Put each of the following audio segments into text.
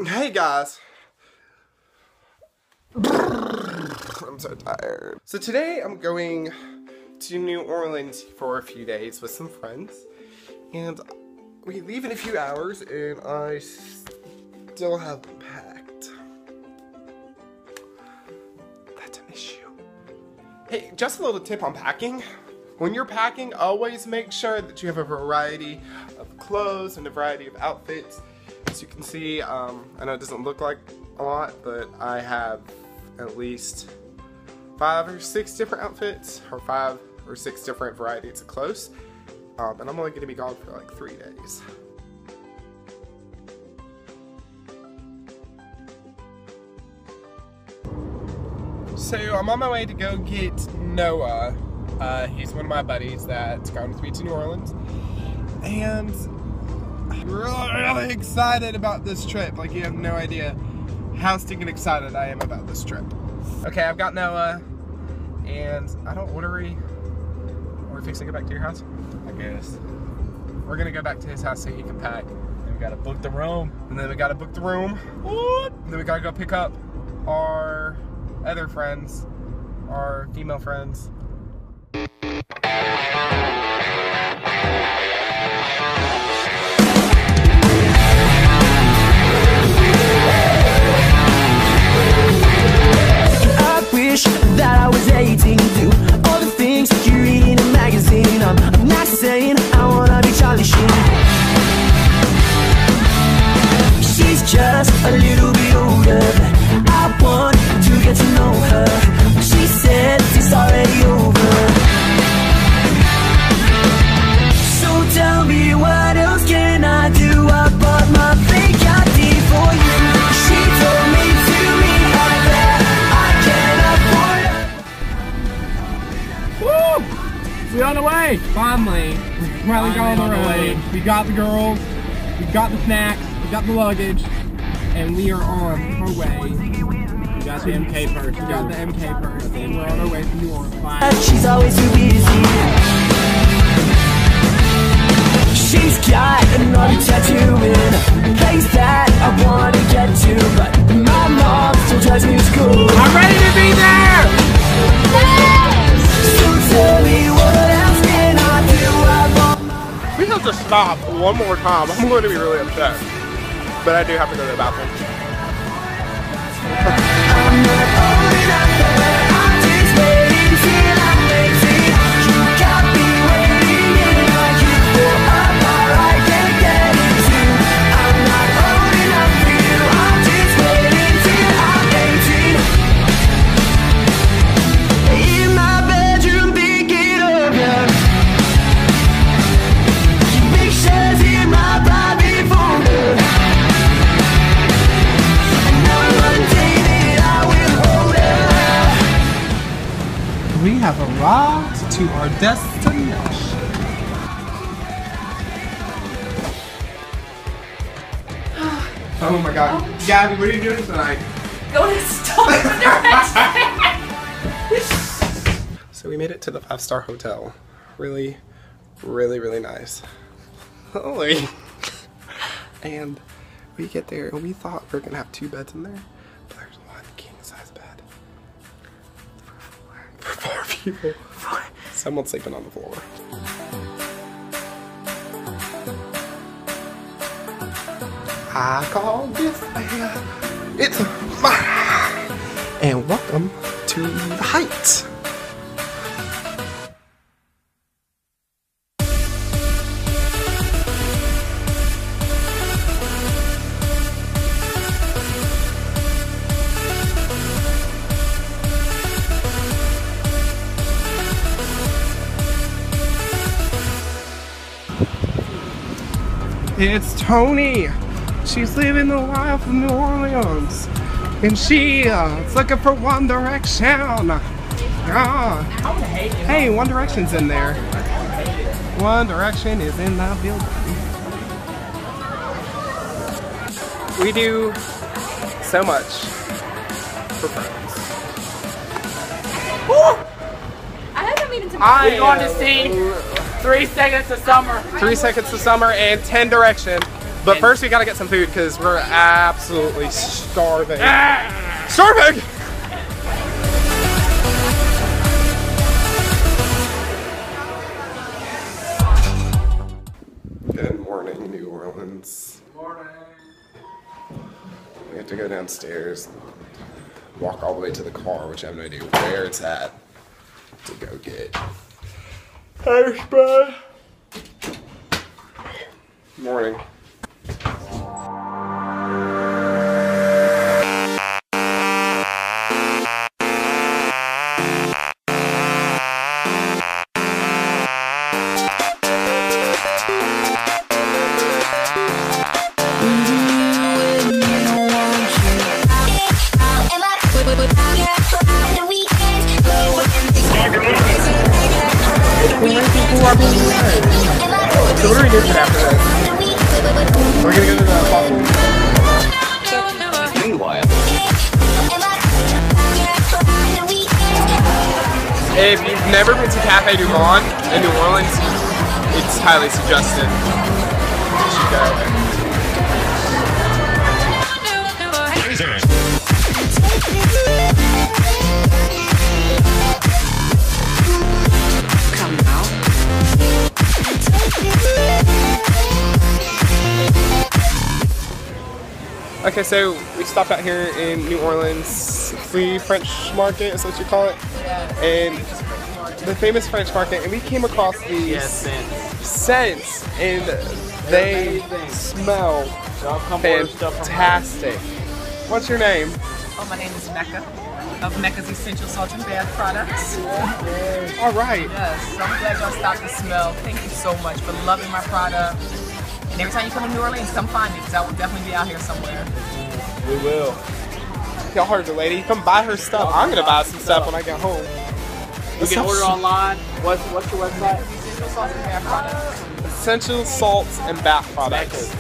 Hey guys. I'm so tired. So today I'm going to New Orleans for a few days with some friends. And we leave in a few hours and I still haven't packed. That's an issue. Hey, just a little tip on packing. When you're packing, always make sure that you have a variety of clothes and a variety of outfits. As you can see, I know it doesn't look like a lot, but I have at least 5 or 6 different outfits, or 5 or 6 different varieties of clothes. And I'm only going to be gone for like 3 days. So I'm on my way to go get Noah. He's one of my buddies that's going with me to New Orleans. And I'm really excited about this trip. Like, you have no idea how stinking excited I am about this trip. Okay, I've got Noah, and what are we fixing to go back to your house? I guess. We're gonna go back to his house so he can pack. And we gotta book the room. And then we gotta book the room. And then we gotta go pick up our other friends, our female friends. That I was 18 to do all the things you read in a magazine. I'm not saying I wanna be Charlie Sheen. She's just a little bit older, but I want to get to know her. She said it's already over. So tell me, what else can I do? I bought my fake ID for you. She told me to meet her there. We're on the way! Finally! We finally got on the road. We got the girls, we got the snacks, we got the luggage, and we are on our way. We got the MK purse. We got the MK purse. And we're on our way to New Orleans. Bye. She's always too busy. She's got an naughty tattoo in a place that I want to get to, but my mom still drives me to school. I'm ready to be there! Tell me, what else can I do? We have to stop one more time. I'm going to be really upset. But I do have to go to the bathroom. I'm not old enough, I'm just waiting till I'm 18. You got me waiting in like you for a bar I can't get into. I'm not old enough for you, I'm just waiting till I'm 18. In my bedroom, thinking of you. Pictures in my private folder. I know one day that I will hold her. We have arrived to our destination. Oh my god. Gabby, what are you doing tonight? Go to Stone Direction. So we made it to the 5-star hotel. Really, really, really nice. Holy. And we get there and we thought we were gonna have 2 beds in there, but there's 1 king-size bed for 4 people. Someone's sleeping on the floor. I call this bed, it's mine. And welcome to the Heights. It's Tony. She's living the life of New Orleans. And she is looking for One Direction. Yeah. Hey, One Direction's in there. One Direction is in the building. We do so much for friends. Woo! I haven't been to I'm going to sing 3 Seconds of Summer. 3 Seconds of Summer and 10 Direction. But first we gotta get some food because we're absolutely starving. Starving! Good morning, New Orleans. Morning. We have to go downstairs, walk all the way to the car, which I have no idea where it's at, to go get hairspray. Morning. So what are we doing after this? We're gonna go to the fossil. Meanwhile, if you've never been to Cafe Du Monde in New Orleans, it's highly suggested. You should go. Okay, so we stopped out here in New Orleans, Free French Market is what you call it, and the famous French Market, and we came across these scents, and they smell fantastic. What's your name? Oh, my name is Mecca of Mecca's Essential Salt and Bath Products. All right. Yes, so I'm glad y'all stopped to smell. Thank you so much for loving my product. And every time you come to New Orleans, come find me because I will definitely be out here somewhere. We will. Y'all heard the lady. Come buy her stuff. I'm gonna buy some stuff when I get home. You can order online. What's your website? Essential Salt and Bath Products. Essential salts and bath products.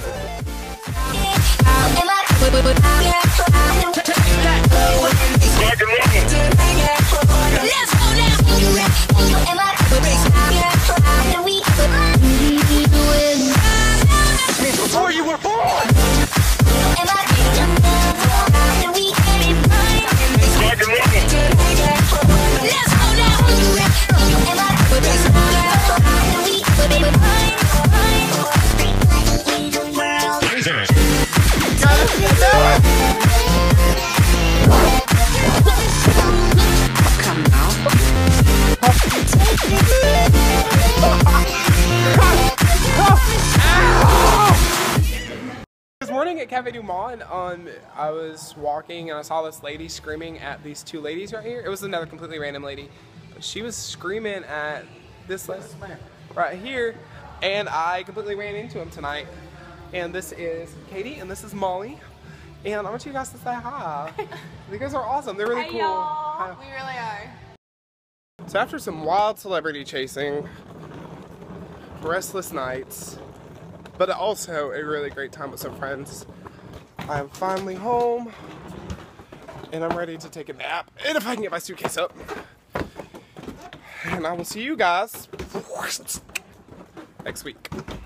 Before you were born! This morning at Cafe Du Monde, I was walking and I saw this lady screaming at these two ladies right here. It was another completely random lady. She was screaming at this lady right here, and I completely ran into him tonight. And this is Katie, and this is Molly. And I want you guys to say hi. You guys are awesome. They're really cool. Hi. We really are. So after some wild celebrity chasing, restless nights, but also a really great time with some friends, I am finally home, and I'm ready to take a nap, and if I can get my suitcase up. And I will see you guys next week.